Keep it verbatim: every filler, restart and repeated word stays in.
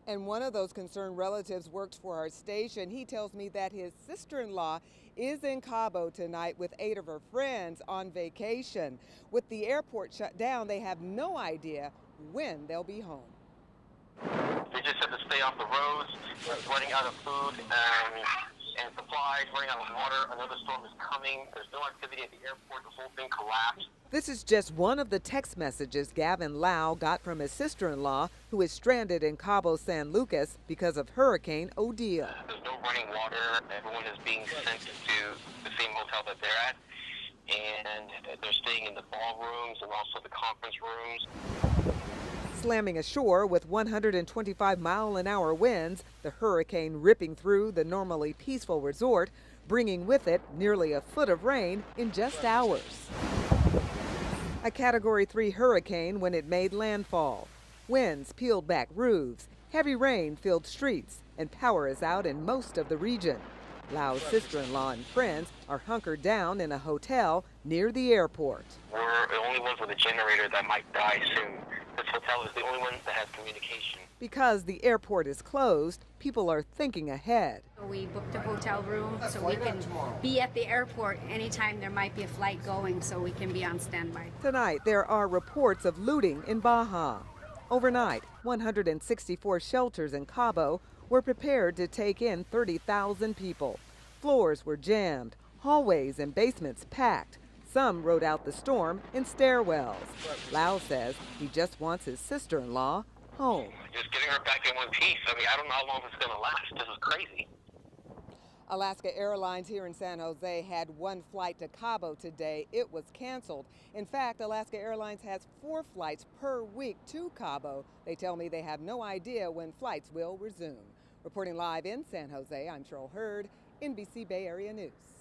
And one of those concerned relatives works for our station. He tells me that his sister-in-law is in Cabo tonight with eight of her friends on vacation. With the airport shut down, they have no idea when they'll be home. They just said to stay off the roads, running out of food and, and supplies, running out of water. Another storm is coming. There's no activity at the airport. The whole thing collapsed. This is just one of the text messages Gavin Lau got from his sister-in-law, who is stranded in Cabo San Lucas because of Hurricane Odile. There's no running water. Everyone is being sent to the same hotel that they're at, and they're staying in the ballrooms and also the conference rooms. Slamming ashore with one hundred twenty-five mile an hour winds, the hurricane ripping through the normally peaceful resort, bringing with it nearly a foot of rain in just hours. A Category three hurricane when it made landfall. Winds peeled back roofs, heavy rain filled streets, and power is out in most of the region. Lau's sister-in-law and friends are hunkered down in a hotel near the airport. We're the only ones with a generator that might die soon. This hotel is the only one that has communication. Because the airport is closed, people are thinking ahead. We booked a hotel room so we can be at the airport anytime there might be a flight going, so we can be on standby. Tonight, there are reports of looting in Baja. Overnight, one hundred sixty-four shelters in Cabo were prepared to take in thirty thousand people. Floors were jammed, hallways and basements packed. Some rode out the storm in stairwells. Lau says he just wants his sister-in-law home. Just getting her back in one piece. I mean, I don't know how long this is going to last. This is crazy. Alaska Airlines here in San Jose had one flight to Cabo today. It was canceled. In fact, Alaska Airlines has four flights per week to Cabo. They tell me they have no idea when flights will resume. Reporting live in San Jose, I'm Cheryl Hurd, N B C Bay Area News.